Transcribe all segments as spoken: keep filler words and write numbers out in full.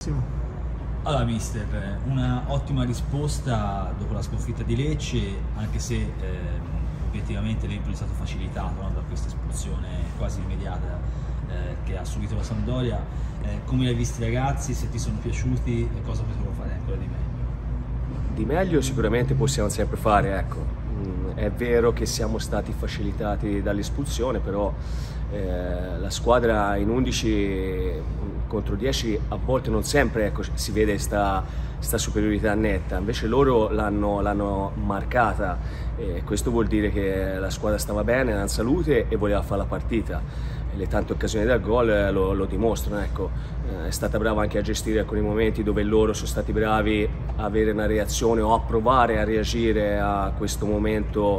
Allora mister, una ottima risposta dopo la sconfitta di Lecce, anche se eh, obiettivamente l'Empoli è stato facilitato, no, da questa espulsione quasi immediata eh, che ha subito la Sampdoria. Eh, come l'hai visti ragazzi, se ti sono piaciuti e cosa potevano fare ancora di meglio? Di meglio sicuramente possiamo sempre fare, ecco. È vero che siamo stati facilitati dall'espulsione, però eh, la squadra in undici contro dieci a volte non sempre, ecco, si vede questa superiorità netta, invece loro l'hanno marcata e questo vuol dire che la squadra stava bene, era in salute e voleva fare la partita. Le tante occasioni del gol lo, lo dimostrano, ecco. È stata brava anche a gestire alcuni momenti dove loro sono stati bravi a avere una reazione o a provare a reagire a questo momento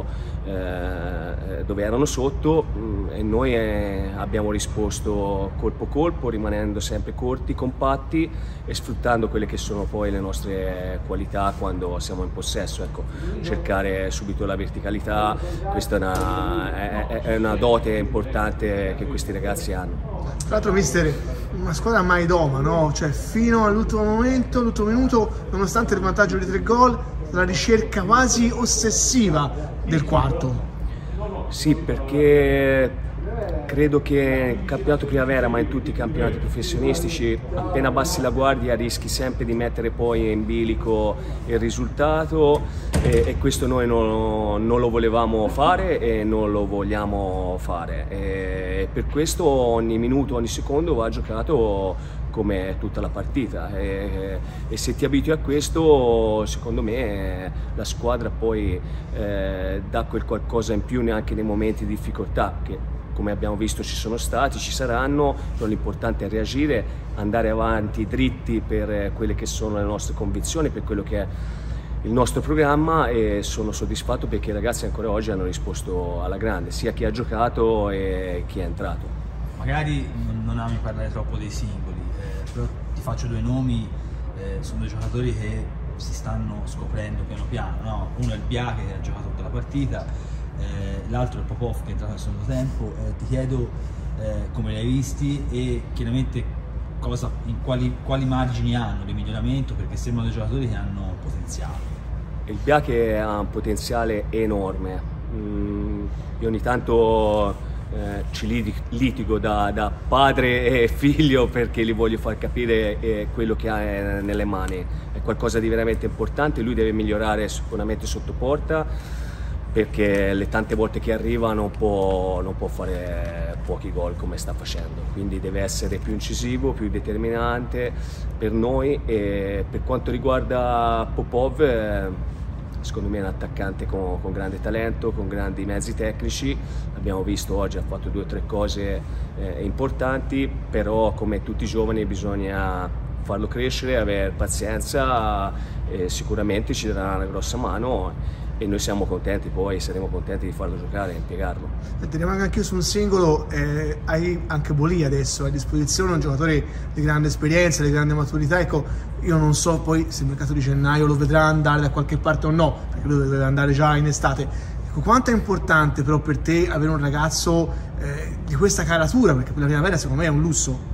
eh, dove erano sotto, e noi eh, abbiamo risposto colpo colpo, rimanendo sempre corti, compatti e sfruttando quelle che sono poi le nostre qualità quando siamo in possesso, ecco. Cercare subito la verticalità, questa è una, è, è una dote importante che questi ragazzi hanno. Tra l'altro mister, una squadra mai doma, no? Cioè fino all'ultimo momento, all'ultimo minuto, nonostante il vantaggio di tre gol, la ricerca quasi ossessiva del quarto. Sì, perché credo che in campionato primavera, ma in tutti i campionati professionistici, appena abbassi la guardia rischi sempre di mettere poi in bilico il risultato e, e questo noi non, non lo volevamo fare e non lo vogliamo fare. E per questo ogni minuto, ogni secondo va giocato come tutta la partita e, e se ti abitui a questo, secondo me la squadra poi eh, dà quel qualcosa in più neanche nei momenti di difficoltà che, come abbiamo visto, ci sono stati, ci saranno, però l'importante è reagire, andare avanti dritti per quelle che sono le nostre convinzioni, per quello che è il nostro programma, e sono soddisfatto perché i ragazzi ancora oggi hanno risposto alla grande, sia chi ha giocato e chi è entrato. Magari non ami parlare troppo dei singoli, eh, però ti faccio due nomi, eh, sono due giocatori che si stanno scoprendo piano piano, no? Uno è il Biache che ha giocato tutta la partita, Eh, l'altro è il Popov che è entrato al secondo tempo. Eh, ti chiedo eh, come li hai visti e chiaramente cosa, in quali, quali margini hanno di miglioramento, perché sembrano dei giocatori che hanno potenziale. Il Biache ha un potenziale enorme, mm, io ogni tanto eh, ci litigo da, da padre e figlio perché gli voglio far capire eh, quello che ha eh, nelle mani, è qualcosa di veramente importante, lui deve migliorare sicuramente sotto porta, perché le tante volte che arriva non può, non può fare pochi gol come sta facendo, quindi deve essere più incisivo, più determinante per noi. E per quanto riguarda Popov, eh, secondo me è un attaccante con, con grande talento, con grandi mezzi tecnici, abbiamo visto oggi ha fatto due o tre cose eh, importanti, però come tutti i giovani bisogna farlo crescere, avere pazienza e sicuramente ci darà una grossa mano. E noi siamo contenti, poi saremo contenti di farlo giocare e impiegarlo. Ti rimango anche io su un singolo, eh, hai anche Bolì adesso a disposizione, un giocatore di grande esperienza, di grande maturità. Ecco, io non so poi se il mercato di gennaio lo vedrà andare da qualche parte o no, perché lui deve andare già in estate. Ecco, quanto è importante però per te avere un ragazzo eh, di questa caratura, perché per la primavera secondo me è un lusso.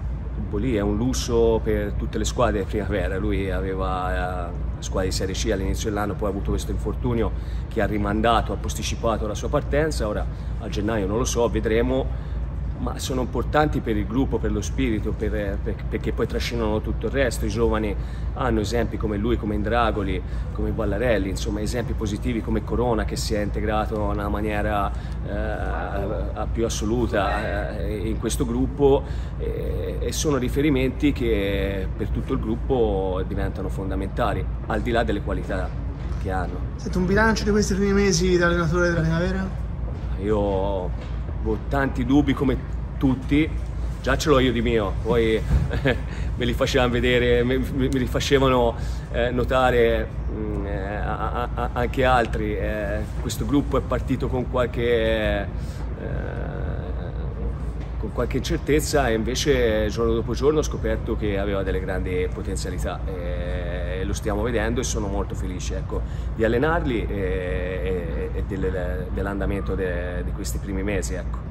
Bolì è un lusso per tutte le squadre di primavera, lui aveva eh, squadra di Serie C all'inizio dell'anno, poi ha avuto questo infortunio che ha rimandato, ha posticipato la sua partenza, ora a gennaio non lo so, vedremo, ma sono importanti per il gruppo, per lo spirito, per, per, perché poi trascinano tutto il resto. I giovani hanno esempi come lui, come Indragoli, come Ballarelli, insomma esempi positivi come Corona che si è integrato in una maniera eh, più assoluta eh, in questo gruppo eh, e sono riferimenti che per tutto il gruppo diventano fondamentali, al di là delle qualità che hanno. Senti, un bilancio di questi primi mesi da allenatore della primavera? Io ho tanti dubbi come tutti, già ce l'ho io di mio, poi eh, me li facevano vedere, me, me li facevano eh, notare mh, eh, a, a, anche altri. Eh, questo gruppo è partito con qualche, eh, con qualche incertezza e invece giorno dopo giorno ho scoperto che aveva delle grandi potenzialità e lo stiamo vedendo e sono molto felice, ecco, di allenarli e, e, e dell'andamento de, di questi primi mesi, ecco.